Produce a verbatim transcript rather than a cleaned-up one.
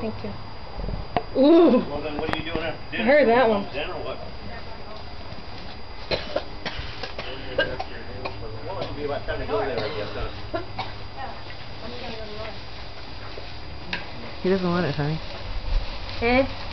Thank you. Ooh. Well, then what are you doing after dinner? I heard that one. Dinner or what? Well, it'll be about time to go there, I guess, huh? He doesn't want it, honey. Hmm?